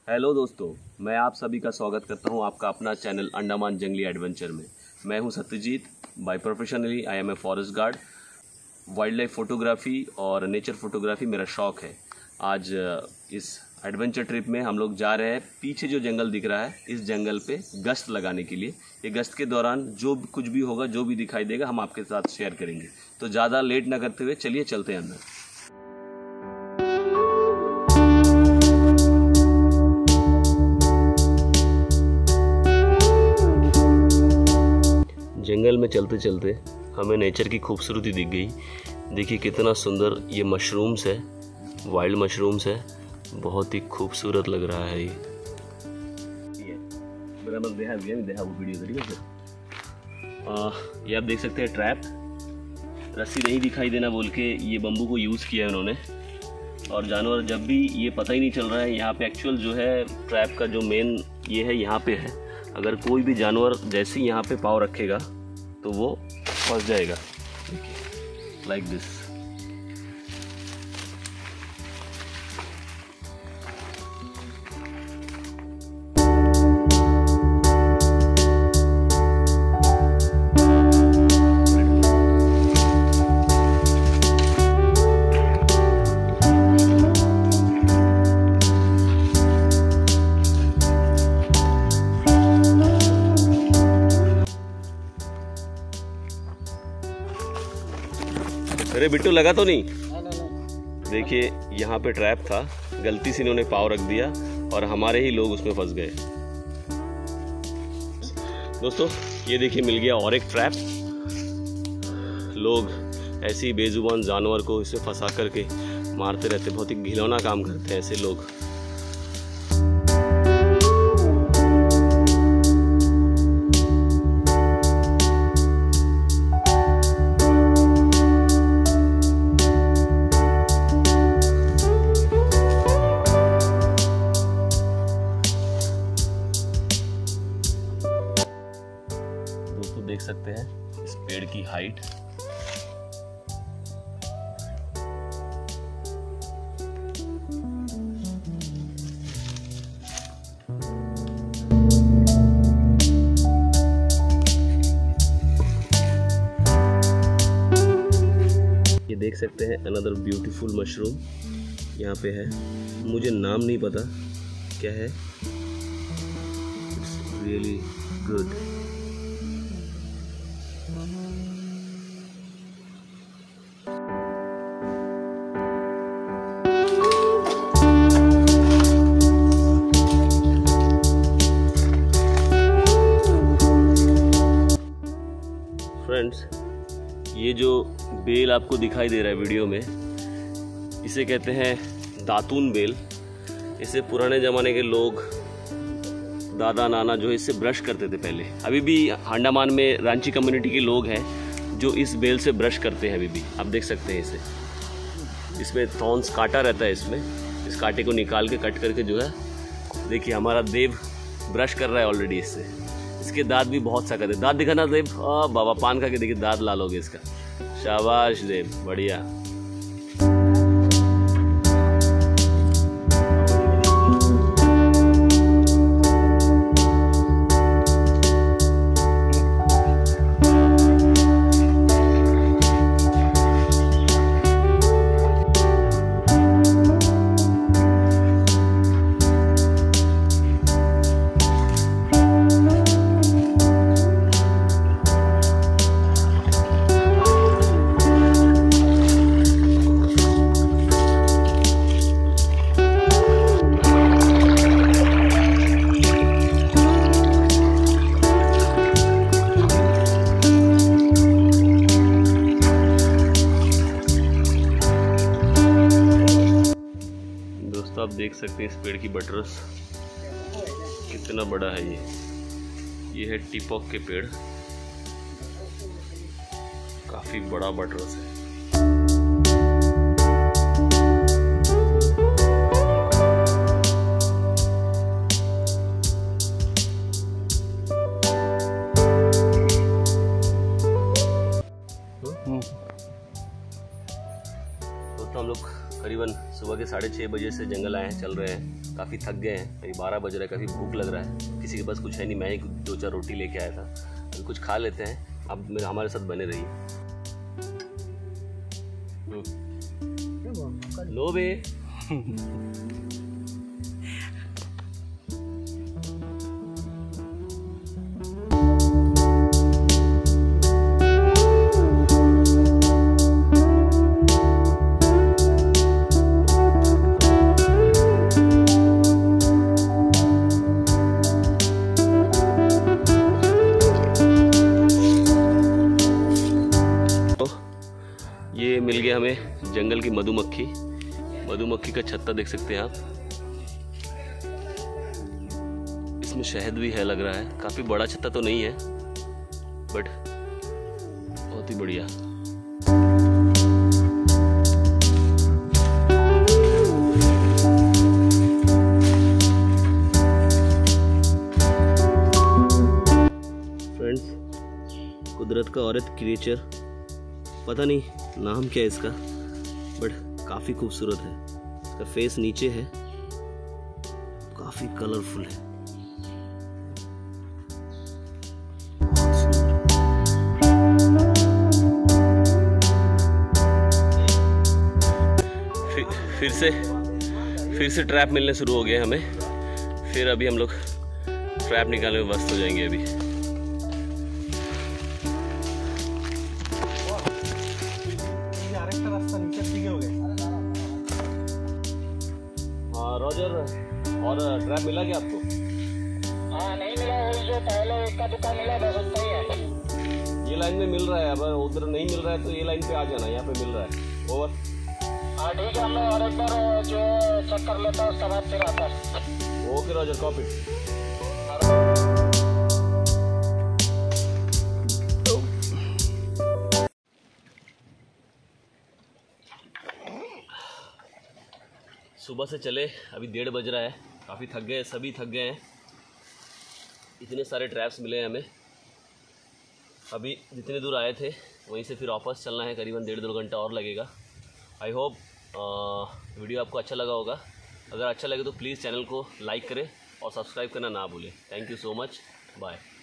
Hello दोस्तों, मैं आप सभी का स्वागत करता हूं आपका अपना चैनल अंडमान जंगली एडवेंचर में। मैं हूं Satyajit. By professionally I am a forest guard. Wildlife photography और नेचर फोटोग्राफी मेरा शौक है। आज इस एडवेंचर ट्रिप में हम लोग जा रहे हैं। पीछे जो जंगल दिख रहा है, इस जंगल पे गश्त लगाने के लिए। ये गश्त के दौरान जो कुछ भी होगा, जो भी दिखाई देगा, हम आपके साथ शेयर करेंगे। तो ज़्यादा लेट ना करते हुए चलिए चलते हैं अंदर। जंगल में चलते चलते हमें नेचर की खूबसूरती दिख गई। देखिए कितना सुंदर ये मशरूम्स है, वाइल्ड मशरूम्स है। बहुत ही खूबसूरत लग रहा है ये आप देख सकते हैं ट्रैप। रस्सी नहीं दिखाई देना बोल के ये बम्बू को यूज़ किया है उन्होंने। और जानवर जब भी ये पता ही नहीं चल रहा है यहाँ पे एक्चुअल जो है ट्रैप का जो मेन ये है यहाँ पे है। अगर कोई भी जानवर जैसे ही यहाँ पे पाँव रखेगा तो वो फंस जाएगा। देखिए लाइक दिस। अरे बिट्टू लगा तो नहीं? देखिए यहाँ पे ट्रैप था, गलती से इन्होंने पाँव रख दिया और हमारे ही लोग उसमें फंस गए। दोस्तों ये देखिए मिल गया और एक ट्रैप। लोग ऐसी बेजुबान जानवर को इसे फंसा करके मारते रहते, बहुत ही घिनौना काम करते हैं ऐसे लोग। देख सकते हैं इस पेड़ की हाइट। ये देख सकते हैं अनदर ब्यूटीफुल मशरूम यहाँ पे है। मुझे नाम नहीं पता क्या है। It's really good. फ्रेंड्स, ये जो बेल आपको दिखाई दे रहा है वीडियो में, इसे कहते हैं दातून बेल। इसे पुराने ज़माने के लोग, दादा नाना जो है इससे ब्रश करते थे पहले। अभी भी अंडमान में रांची कम्युनिटी के लोग हैं जो इस बेल से ब्रश करते हैं अभी भी। आप देख सकते हैं इसे, इसमें थॉर्न्स काटा रहता है। इसमें इस कांटे को निकाल के कट करके जो है, देखिए हमारा देव ब्रश कर रहा है ऑलरेडी इससे। इसके दांत भी बहुत सख्त है। दांत दिखाना देव। बाबा पान खा के देखिए दांत लाल हो गए इसका। शाबाश देव, बढ़िया। आप देख सकते हैं इस पेड़ की बटरस कितना बड़ा है। ये है टिपॉक के पेड़, काफी बड़ा बटरस है। तो हम लोग करीबन सुबह के 6:30 बजे से जंगल आए हैं, चल रहे हैं। काफ़ी थक गए हैं। अभी 12 बज रहा है, काफ़ी भूख लग रहा है। किसी के पास कुछ है नहीं, मैं ही 2-4 रोटी लेके आया था। अभी कुछ खा लेते हैं, अब हमारे साथ बने रहिए। लो बे। ये मिल गया हमें जंगल की मधुमक्खी। मधुमक्खी का छत्ता देख सकते हैं आप। इसमें शहद भी है लग रहा है। काफी बड़ा छत्ता तो नहीं है, बट बहुत ही बढ़िया। फ्रेंड्स, कुदरत का और एक क्रिएचर, पता नहीं नाम क्या है इसका, बट काफ़ी खूबसूरत है। इसका फेस नीचे है, काफ़ी कलरफुल है। फिर से ट्रैप मिलने शुरू हो गए हमें। फिर अभी हम लोग ट्रैप निकालने में व्यस्त हो जाएंगे अभी। हाँ रॉजर, और ट्रैप मिला क्या आपको? हाँ नहीं मिला, जो पहले एक का दुकान मिला बस उतना ही है। ये लाइन में मिल रहा है, अब उधर नहीं मिल रहा है तो ये लाइन पे आ जाना, यहाँ पे मिल रहा है। ओवर। हाँ ठीक है, मैं और एक बार जो चेक कर लेता हूँ, उसके बाद फिर आता है। Okay roger, copy. सुबह से चले, अभी 1:30 बज रहा है। काफ़ी थक गए, सभी थक गए हैं। इतने सारे ट्रैप्स मिले हैं हमें। अभी जितने दूर आए थे वहीं से फिर वापस चलना है, करीबन 1.5-2 घंटा और लगेगा। आई होप वीडियो आपको अच्छा लगा होगा। अगर अच्छा लगे तो प्लीज़ चैनल को लाइक करें और सब्सक्राइब करना ना भूलें। Thank you so much, bye.